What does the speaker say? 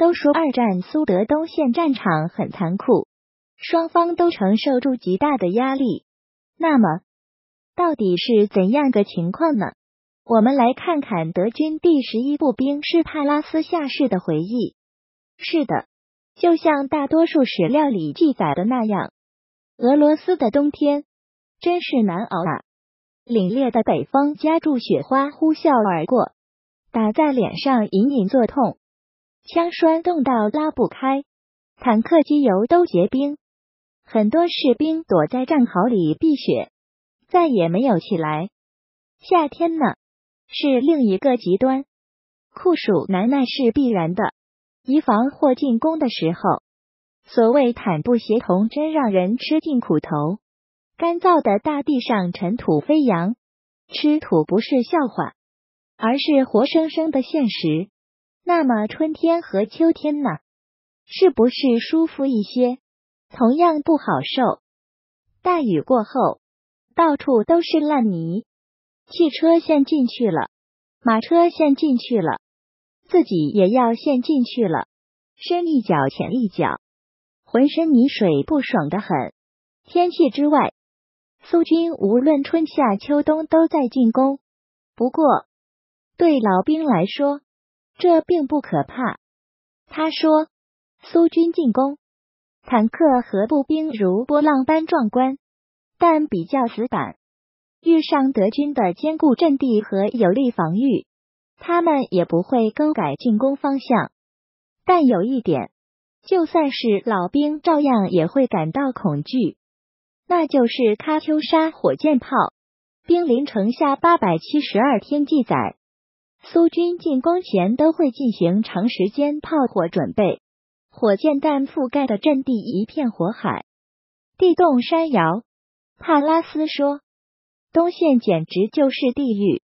都说二战苏德东线战场很残酷，双方都承受住极大的压力。那么，到底是怎样个情况呢？我们来看看德军第11步兵师帕拉斯下士的回忆。是的，就像大多数史料里记载的那样，俄罗斯的冬天真是难熬啊！凛冽的北风夹住雪花呼啸而过，打在脸上隐隐作痛，枪栓冻到拉不开，坦克机油都结冰，很多士兵躲在战壕里避雪，再也没有起来。夏天呢，是另一个极端，酷暑难耐是必然的，移防或进攻的时候，所谓坦不协同真让人吃尽苦头。干燥的大地上尘土飞扬，吃土不是笑话，而是活生生的现实。那么春天和秋天呢？是不是舒服一些？同样不好受。大雨过后，到处都是烂泥，汽车陷进去了，马车陷进去了，自己也要陷进去了，深一脚浅一脚，浑身泥水不爽得很。天气之外，苏军无论春夏秋冬都在进攻。不过，对老兵来说，这并不可怕。他说，苏军进攻，坦克和步兵如波浪般壮观，但比较死板。遇上德军的坚固阵地和有力防御，他们也不会更改进攻方向。但有一点，就算是老兵照样也会感到恐惧，那就是喀秋莎火箭炮。兵临城下872天记载，苏军进攻前都会进行长时间炮火准备，火箭弹覆盖的阵地一片火海，地动山摇。帕拉斯说，东线简直就是地狱，